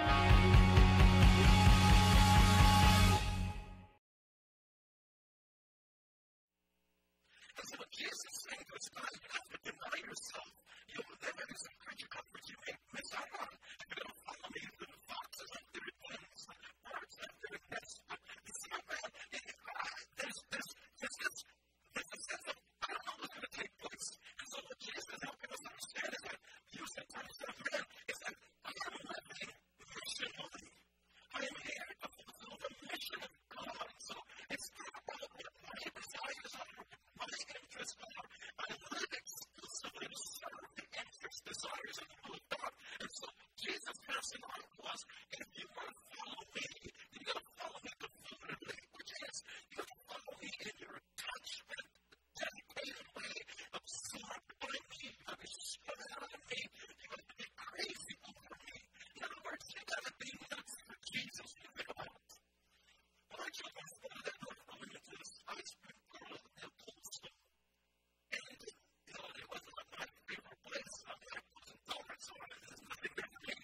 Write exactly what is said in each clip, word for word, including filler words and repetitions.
And so what Jesus is saying to us, guys, you have to deny yourself. You know, there may be some creature comforts you may miss out on. If you don't follow me, the foxes have their dens, the birds have their nests. But you see, man, it, it, uh, there's, there's, there's, this, there's a sense of, I don't know what's going to take place. And so what Jesus is helping us understand is that you sometimes say, man, is that I am living missionally. I am here to fulfill the mission of God. So it's not about what my desires are, my interests are. I live exclusively to serve the interests, desires, and the will of God. And so Jesus passing on to us, if you want to follow me, you got to follow me devoutly, which is you got to follow me in your attachment, dedicated way, absorbed by me. You got to be strung out of me. You got to be crazy over me. In other words, you got to be nuts for Jesus. You think about it. When I took my phone, that was going into this ice cream parlor in the cold store. And, you know, it wasn't like my favorite place. I mean, I put some donuts on it, and there's nothing there for me.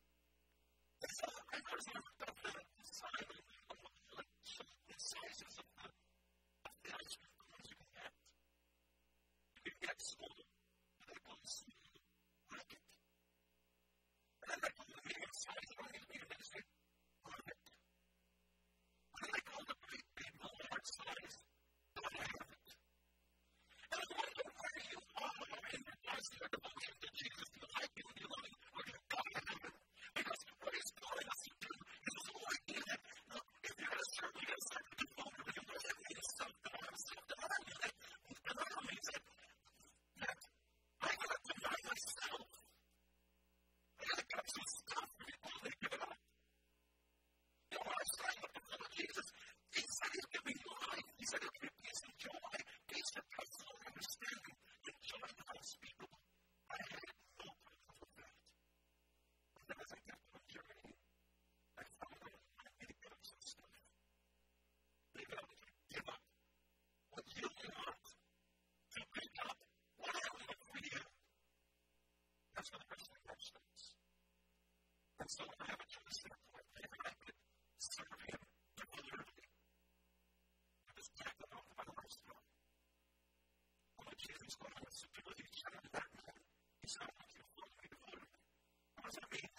And so I noticed when I looked up at the sign, and I'm looking at like some the sizes of the, of the ice cream cones you can get. You can get small, but they come small, like it. And then I go to the medium size, I don't need medium, I just say, perfect. And then I go to the big, big, large size, don't have it. And I wonder where you are in regards to your devotion to Jesus. Do you like him? Do you love him? Or do you gotta have him? Because what he's calling us to do is this whole idea that, look, if you're going to serve, you're going to start to devote to him. What does that mean? It's self-denial. Self-denial means that, denial means that, that I got to deny myself. I got to give up some stuff before they give it up. You know, when I signed up to follow Jesus, he said he'd give me life. He said he'd give me peace and joy, peace that passes all understanding, and joy unspeakable. I had no proof of that. But then as I kept on journeying, I found out I need to give up some stuff. Maybe I need to give up what you want to pick up what I want for you. That's where the rest of the world starts. And so I have a choice therefore. Maybe I could serve him devoutly. I just tacked it on to my lifestyle. And when Jesus went on his superiority, he turned to that man. He said, I want you to follow me devotedly. What does that mean?